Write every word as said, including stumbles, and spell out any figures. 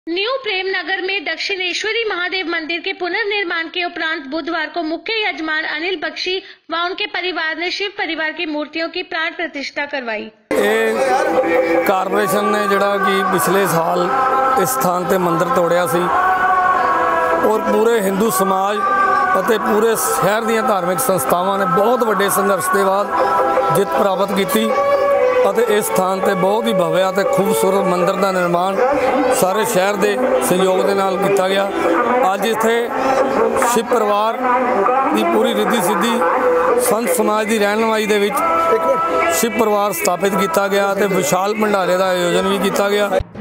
New Prem Nagar में दक्षिणेश्वरी महादेव मंदिर के पुनर्निर्माण के उपरांत बुधवार को मुख्य यजमान अनिल बख्शी व उनके परिवार ने शिव परिवार की मूर्तियों की प्राण प्रतिष्ठा करवाई। कारपोरेशन ने जिहड़ा कि पिछले साल इस स्थान ते मंदिर तोड़िया सी और पूरे हिंदू समाज और पूरे शहर दी धार्मिक संस्थावां ने बहुत वड्डे संघर्ष के बाद जित प्राप्त की। इस स्थान पर बहुत ही भव्य और खूबसूरत मंदिर का निर्माण सारे शहर के सहयोग के नाल किया गया। अज इत्थे शिव परिवार की पूरी रिद्धि सिद्धि संत समाज की रहनुमाई दे विच शिव परिवार स्थापित किया गया। विशाल भंडारे का आयोजन भी किया गया।